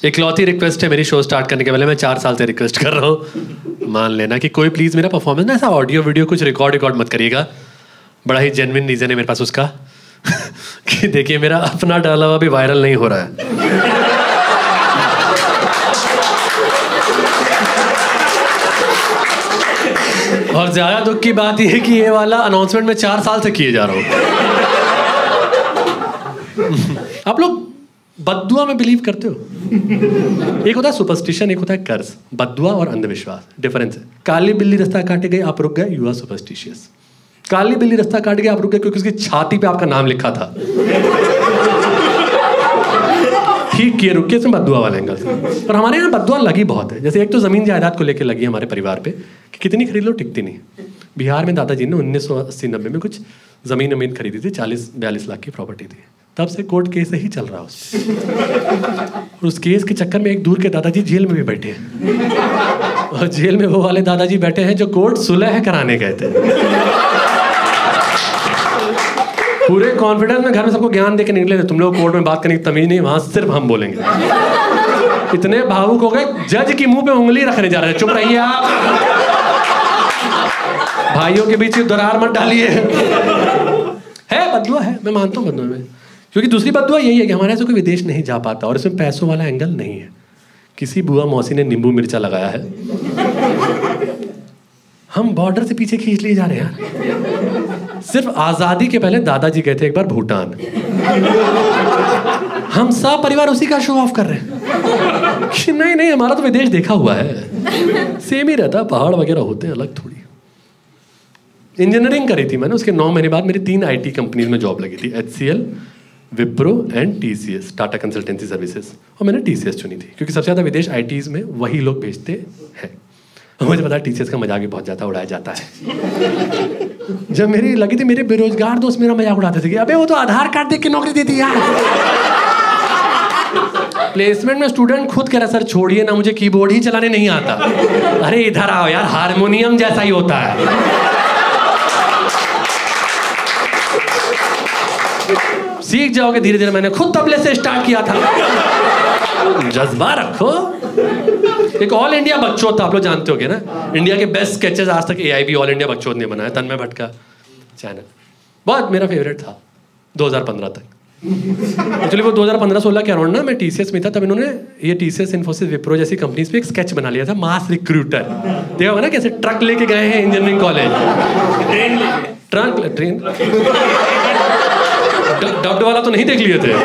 इकलौती रिक्वेस्ट है मेरी शो स्टार्ट करने के पहले, मैं 4 साल से रिक्वेस्ट कर रहा हूँ, मान लेना कि कोई प्लीज़ मेरा परफॉर्मेंस ना ऐसा ऑडियो वीडियो कुछ रिकॉर्ड मत करिएगा। बड़ा ही जेन्युइन रीज़न है मेरे पास उसका कि देखिए मेरा अपना डाला हुआ भी वायरल नहीं हो रहा है। और ज़्यादा दुख की बात यह है कि ये वाला अनाउंसमेंट मैं 4 साल से किए जा रहा हूँ। आप लोग बद्दुआ में बिलीव करते हो? एक होता है सुपरस्टिशन, एक होता है कर्ज। बद्दुआ और अंधविश्वास डिफरेंस है। काली बिल्ली रास्ता काटे गई, आप रुक गए, यू आर सुपरस्टिशियस। काली बिल्ली रास्ता काट गई, आप रुक गए क्योंकि उसकी छाती पे आपका नाम लिखा था। ठीक किए, रुक के, इसमें बद्दुआ वाला एंगल से। और हमारे यहाँ बद्दुआ लगी बहुत है। जैसे एक तो जमीन जायदाद को लेकर लगी हमारे परिवार पे कि कितनी खरीद लो टिकती नहीं। बिहार में दादाजी ने 1980-90 में कुछ जमीन खरीदी थी, 40-42 लाख की प्रॉपर्टी थी। तब से कोर्ट केस ही चल रहा है उस और उस केस के चक्कर में एक दूर के दादाजी जेल में भी बैठे हैं। और जेल में वो वाले दादाजी बैठे हैं जो कोर्ट सुलह कराने गए थे। पूरे कॉन्फिडेंस में घर में सबको ज्ञान देके निकले थे, तुम लोग कोर्ट में बात करने की तमीज नहीं, वहां सिर्फ हम बोलेंगे। इतने भावुक हो गए, जज की मुंह पे उंगली रखने जा रहे थे। चुप रहिए आप, भाइयों के बीच दरार मत डालिए। है बद्दुआ है, मैं मानता हूँ बद्दुआ में, क्योंकि दूसरी बद्दुआ यही है कि हमारे से कोई विदेश नहीं जा पाता और इसमें पैसों वाला एंगल नहीं है। किसी बुआ मौसी ने नींबू मिर्चा लगाया है, हम बॉर्डर से पीछे खींच लिए जा रहे हैं। सिर्फ आजादी के पहले दादाजी गए थे एक बार भूटान, हम सब परिवार उसी का शो ऑफ कर रहे हैं कि नहीं हमारा तो विदेश देखा हुआ है। सेम ही रहता, पहाड़ वगैरह होते हैं, अलग थोड़ी। इंजीनियरिंग करी थी मैंने, उसके 9 महीने बाद मेरी 3 IT कंपनीज में जॉब लगी थी, HCL, Wipro and TCS, Tata consultancy services. और मैंने TCS चुनी थी क्योंकि सबसे ज़्यादा विदेश ITs में वही लोग भेजते हैं। मुझे पता है TCS का मजाक भी बहुत ज़्यादा उड़ाया जाता है। जब मेरी लगी थी, मेरे बेरोजगार दोस्त मेरा मजाक उड़ाते थे कि अबे वो तो आधार कार्ड देख के नौकरी देती यार। प्लेसमेंट में स्टूडेंट खुद कह रहा सर छोड़िए ना, मुझे कीबोर्ड ही चलाने नहीं आता। अरे इधर आओ यार, हारमोनियम जैसा ही होता है। सीख जाओगे धीरे धीरे, मैंने खुद तबले से स्टार्ट किया था। जज्बा रखो। एक ऑल इंडिया बकचोद था, आप लोग जानते होगे ना, इंडिया के बेस्ट स्केचेस आज तक AIB ऑल इंडिया बकचोद ने बनाया, तन्मय भट्ट का चैनल, बहुत मेरा फेवरेट था 2015 तक। एक्चुअली वो 2015-16 के अराउंड ना मैं TCS में था, तब इन्होंने ये TCS, इन्फोसिस, विप्रो जैसी कंपनीज पे एक स्केच बना लिया था, मास रिक्रूटर। देखा होगा ना कैसे ट्रक लेके गए हैं इंजीनियरिंग कॉलेज, ट्रेन डब्ड वाला तो नहीं देख लिए थे,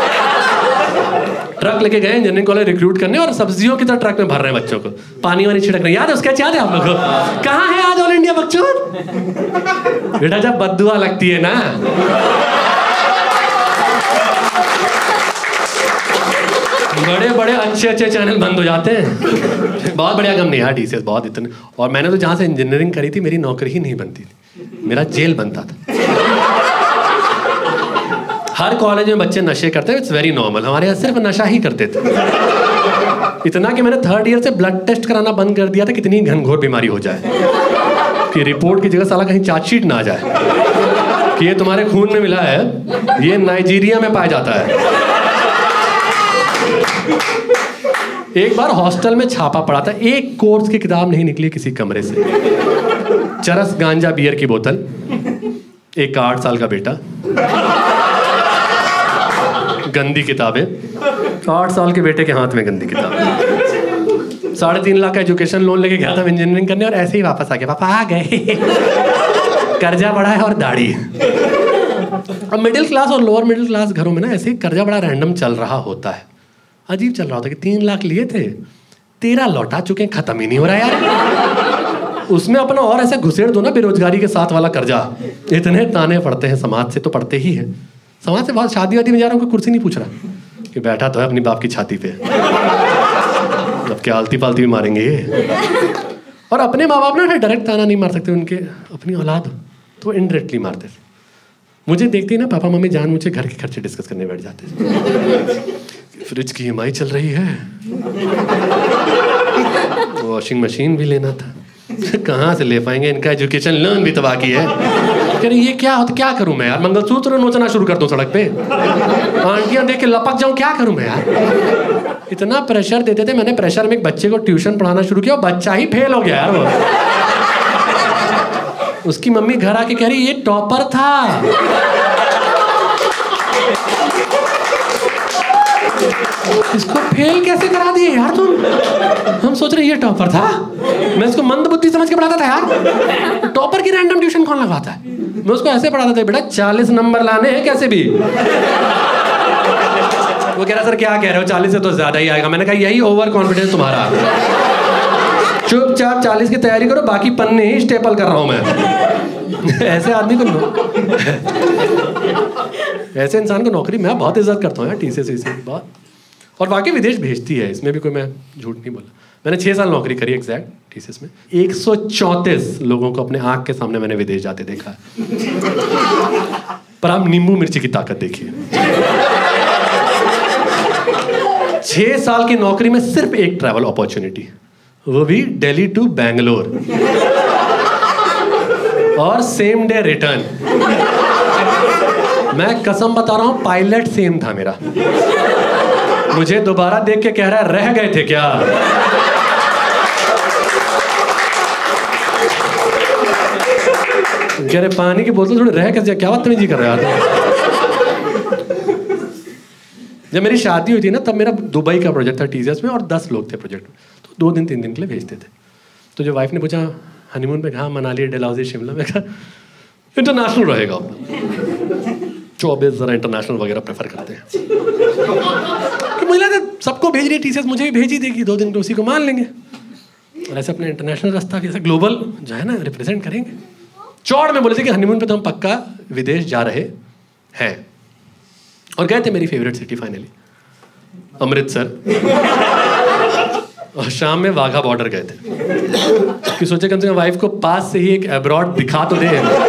ट्रक लेके गए इंजीनियरिंग कॉलेज रिक्रूट करने और सब्जियों की तरह ट्रक में भर रहे हैं बच्चों को, पानी वानी छिड़क रहे हैं। याद है उसका? याद है आप लोग को? कहाँ है आज ऑल इंडिया बकचोद? बेटा जब बद्दुआ लगती है ना, बड़े बड़े अच्छे चैनल बंद हो जाते हैं। बहुत बढ़िया कंपनी है TCS, बहुत इतने। और मैंने तो जहाँ से इंजीनियरिंग करी थी, मेरी नौकरी ही नहीं बनती थी, मेरा जेल बनता था। हर कॉलेज में बच्चे नशे करते हैं, इट्स वेरी नॉर्मल। हमारे यहाँ सिर्फ नशा ही करते थे, इतना कि मैंने 3rd ईयर से ब्लड टेस्ट कराना बंद कर दिया था, कितनी घनघोर बीमारी हो जाए कि रिपोर्ट की जगह साला कहीं चार्जशीट ना आ जाए कि ये तुम्हारे खून में मिला है, ये नाइजीरिया में पाया जाता है। एक बार हॉस्टल में छापा पड़ा था, एक कोर्स की किताब नहीं निकली किसी कमरे से। चरस, गांजा, बियर की बोतल, एक 8 साल का बेटा, गंदी किताबें, 8 साल के बेटे के हाथ में गंदी किताब। 3.5 लाख का एजुकेशन लोन लेके गया था इंजीनियरिंग करने और ऐसे ही वापस आ गया। पापा आ गए, कर्जा बड़ा है और दाढ़ी। अब मिडिल क्लास और लोअर मिडिल क्लास घरों में ना ऐसे ही कर्जा बड़ा रैंडम चल रहा होता है। अजीब चल रहा होता है कि 3 लाख लिए थे, 13 लौटा चुके हैं, खत्म ही नहीं हो रहा यार। उसमें अपना और ऐसे घुसेड़ दो ना बेरोजगारी के साथ वाला कर्जा। इतने ताने पड़ते हैं, समाज से तो पड़ते ही है। समाज से बहुत, शादी वादी में जा रहा हूँ, कोई कुर्सी नहीं पूछ रहा कि बैठा तो है अपनी बाप की छाती पे, अब क्या आलती पालती भी मारेंगे ये। और अपने माँ बाप ना डायरेक्ट ताना नहीं मार सकते, उनके अपनी औलाद तो इनडायरेक्टली मारते थे। मुझे देखते ही ना पापा मम्मी जान मुझे घर के खर्चे डिस्कस करने बैठ जाते थे। फ्रिज की EMI चल रही है, वॉशिंग मशीन भी लेना था, कहाँ से ले पाएंगे, इनका एजुकेशन लोन भी तो बाकी है। कह रही ये क्या होता, क्या करूं मैं यार, मंगलसूत्र नोचना शुरू कर दूं सड़क पे, आंटियां देख के लपक जाऊं, क्या करूं मैं यार। इतना प्रेशर देते थे, मैंने प्रेशर में एक बच्चे को ट्यूशन पढ़ाना शुरू किया और बच्चा ही फेल हो गया यार वो। उसकी मम्मी घर आके कह रही ये टॉपर था। इसको फेल कैसे करा दिए यार तुम? हम सोच रहे ये टॉपर था, मैं इसको मंद बुद्धि समझ के पढ़ाता था यार। टॉपर की रैंडम ट्यूशन कौन लगवाता है? मैं उसको ऐसे पढ़ाता था, बेटा 40 नंबर लाने हैं कैसे भी। वो कह रहा सर क्या कह रहे हो, 40 से तो ज्यादा ही आएगा। मैंने कहा यही ओवर कॉन्फिडेंस तुम्हारा, चुपचाप 40 की तैयारी करो, बाकी पन्ने ही स्टेपल कर रहा हूं मैं। ऐसे आदमी को ऐसे इंसान को नौकरी मैं बहुत इज्जत करता हूँ यार, TCS बहुत। और वाकई विदेश भेजती है, इसमें भी कोई मैं झूठ नहीं बोला। मैंने 6 साल नौकरी करी एग्जैक्ट TCS में। 134 लोगों को अपने आंख के सामने मैंने विदेश जाते देखा है। पर आप नींबू मिर्ची की ताकत देखिए। 6 साल की नौकरी में सिर्फ एक ट्रैवल अपॉर्चुनिटी, वो भी दिल्ली टू बैंगलोर, और सेम डे रिटर्न। मैं कसम बता रहा हूं, पायलट सेम था मेरा। मुझे दोबारा देख के कह रहा है रह गए थे क्या? कह रहे पानी की बोतल थोड़ी रह कैसे, क्या बदतमीजी कर रहे हैं? जब मेरी शादी हुई थी ना, तब मेरा दुबई का प्रोजेक्ट था TCS में, और 10 लोग थे प्रोजेक्ट में, तो 2 दिन 3 दिन के लिए भेजते थे। तो जब वाइफ ने पूछा हनीमून पे कहाँ, मनाली, डलहौजी, शिमला, में कहा इंटरनेशनल रहेगा। 24 जरा इंटरनेशनल वगैरह प्रेफर करते हैं। तो मुझे लगा सबको भेज रही है TCS, मुझे भी भेज ही देगी, 2 दिन तो उसी को मान लेंगे, और ऐसे अपने इंटरनेशनल रास्ता कैसे ग्लोबल जो है ना रिप्रेजेंट करेंगे। चौड़ में बोले थे कि हनीमून पे तो हम पक्का विदेश जा रहे हैं, और गए थे मेरी फेवरेट सिटी फाइनली, अमृतसर। और शाम में वाघा बॉर्डर गए थे कि सोचे कम से कम वाइफ को पास से ही एक अब्रॉड दिखा तो दे।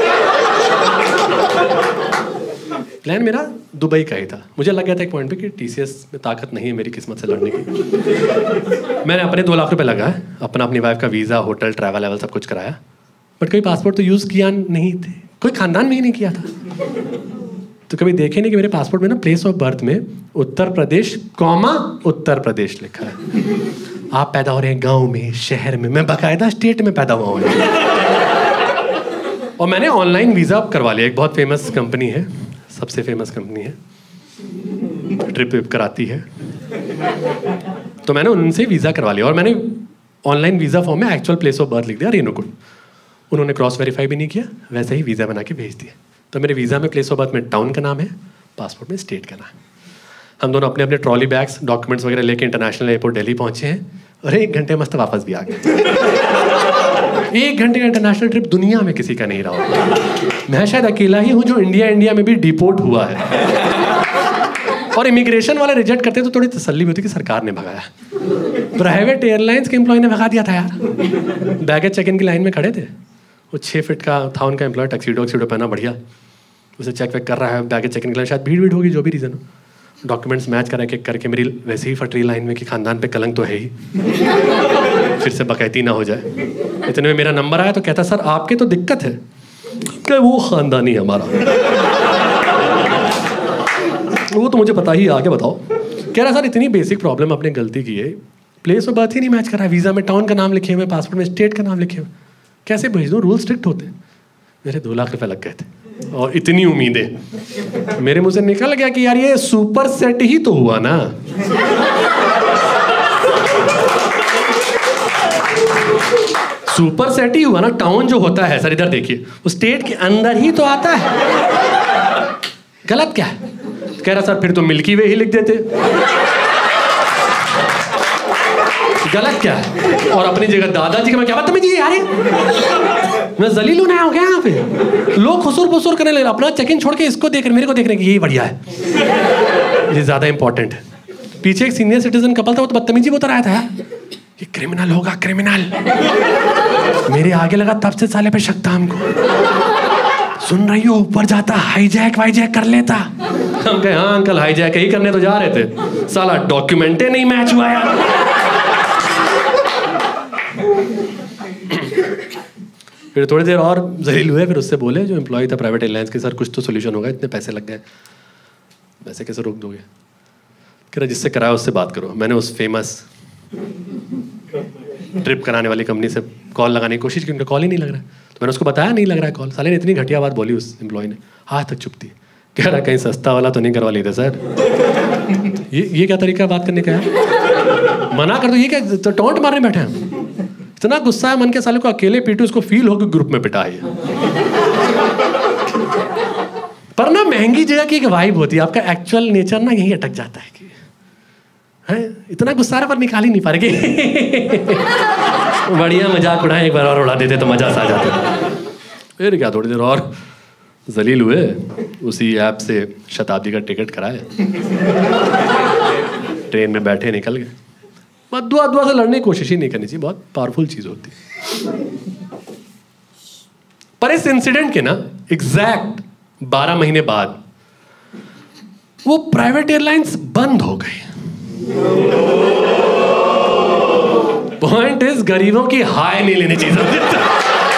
प्लान मेरा दुबई का ही था। मुझे लग गया था एक पॉइंट पे कि TCS में ताकत नहीं है मेरी किस्मत से लड़ने की। मैंने अपने 2 लाख रुपए लगाए, अपनी वाइफ का वीज़ा, होटल, ट्रैवल लेवल सब कुछ कराया, बट कोई पासपोर्ट तो यूज़ किया नहीं थे, कोई खानदान में ही नहीं किया था। तो कभी देखे नहीं कि मेरे पासपोर्ट में ना प्लेस ऑफ बर्थ में उत्तर प्रदेश, उत्तर प्रदेश लिखा है। आप पैदा हो रहे हैं गांव में, शहर में, मैं बाकायदा स्टेट में पैदा हुआ हूँ। और मैंने ऑनलाइन वीज़ा करवा लिया। एक बहुत फेमस कंपनी है, सबसे फेमस कंपनी है, ट्रिप विप कराती है, तो मैंने उनसे वीज़ा करवा लिया। और मैंने ऑनलाइन वीज़ा फॉर्म में एक्चुअल प्लेस ऑफ बर्थ लिख दिया, रेणुकूट। उन्होंने क्रॉस वेरीफाई भी नहीं किया, वैसे ही वीज़ा बना के भेज दिया। तो मेरे वीज़ा में प्लेस ऑफ बर्थ में टाउन का नाम है, पासपोर्ट में स्टेट का नाम। हम दोनों अपने अपने ट्रॉली बैग्स, डॉक्यूमेंट्स वगैरह लेके इंटरनेशनल एयरपोर्ट दिल्ली पहुंचे हैं, और 1 घंटे मस्त वापस भी आ गए। 1 घंटे का इंटरनेशनल ट्रिप दुनिया में किसी का नहीं रहा होगा। मैं शायद अकेला ही हूँ जो इंडिया में भी डिपोर्ट हुआ है। और इमिग्रेशन वाले रिजेक्ट करते तो थोड़ी तसल्ली भी होती कि सरकार ने भगाया। प्राइवेट एयरलाइंस के एम्प्लॉय ने भगा दिया था यार। बैगेज चेक इन की लाइन में खड़े थे, वो 6 फीट का था उनका एम्प्लॉय, टक्सीडो पहना बढ़िया, उसे चेक वेक कर रहा है, बैगेज चेक इन के लिए शायद भीड़ होगी, जो भी रीज़न हो। डॉक्यूमेंट्स मैच करा के करके मेरी वैसे ही फट रही लाइन में कि खानदान पे कलंक तो है ही, फिर से बकैती ना हो जाए। इतने में मेरा नंबर आया तो कहता सर आपके तो दिक्कत है, क्या वो खानदानी है हमारा। वो तो मुझे पता ही, आगे बताओ। कह रहा सर इतनी बेसिक प्रॉब्लम आपने गलती की है, प्लेस ऑफ बर्थ ही नहीं मैच कर रहा है, वीज़ा में टाउन का नाम लिखे हुए, पासपोर्ट में स्टेट का नाम लिखे हुए, कैसे भेज दूँ, रूल स्ट्रिक्ट होते हैं। मेरे 2 लाख रुपए लग गए थे और इतनी उम्मीदें। मेरे मुंह से निकल गया कि यार ये सुपर सेट ही तो हुआ ना। सुपर सेट ही हुआ ना, टाउन जो होता है सर इधर देखिए, वो स्टेट के अंदर ही तो आता है। गलत क्या है? कह रहा सर फिर तो मिल्की वे ही लिख देते। गलत क्या है? और अपनी जगह दादाजी का मैं क्या बात में जी यार, मैं जलील होना हो गया यहाँ पे। लोग खुसुर फुसुर करने लगे, अपना चेक इन छोड़ के इसको देख रहे, मेरे को देख रहे कि यही बढ़िया है, ये ज्यादा इंपॉर्टेंट है। पीछे एक सीनियर सिटीजन कपल था, वो तो बदतमीजी बता रहा था, ये क्रिमिनल होगा क्रिमिनल। मेरे आगे लगा तब से साले पे शक था हमको। सुन रही हो, ऊपर जाता हाईजैक वाईजैक कर लेता। हम कहे हाँ अंकल हाईजैक ही करने तो जा रहे थे, साला डॉक्यूमेंटे नहीं मैच हुआ यार। फिर थोड़ी देर और जलील हुए, फिर उससे बोले जो एम्प्लॉय था प्राइवेट एयरलाइंस के, सर कुछ तो सोल्यूशन होगा, इतने पैसे लग गए, वैसे कैसे रोक दोगे? कह रहा जिससे कराया उससे बात करो। मैंने उस फेमस ट्रिप कराने वाली कंपनी से कॉल लगाने की कोशिश की, उनका कॉल ही नहीं लग रहा है। तो मैंने उसको बताया नहीं लग रहा है कॉल। साले ने इतनी घटिया बात बोली उस एम्प्लॉय ने, आज तक चुप थी। कह रहा कहीं सस्ता वाला तो नहीं करवा लेते सर। ये क्या तरीका बात करने का है? मना कर दो। ये क्या तो टोंट मारने बैठे हैं? इतना गुस्सा है मन के, साले को अकेले पीटू, उसको फील हो कि ग्रुप में पिटा है। पर ना महंगी जगह की एक वाइब होती है, आपका एक्चुअल नेचर ना यही अटक जाता है कि है इतना गुस्सा रहा पर निकाल ही नहीं पा रहे। बढ़िया मजाक उड़ाए, एक बार और उड़ा देते तो मजा सा आ जाता। फिर क्या थोड़ी देर और जलील हुए, उसी ऐप से शताब्दी का टिकट कराया, ट्रेन में बैठे निकल गए। दुआ दुआ से लड़ने की कोशिश ही नहीं करनी चाहिए, बहुत पावरफुल चीज होती है। पर इस इंसिडेंट के ना एग्जैक्ट 12 महीने बाद वो प्राइवेट एयरलाइंस बंद हो गई। पॉइंट इज गरीबों की हाय नहीं लेनी चाहिए।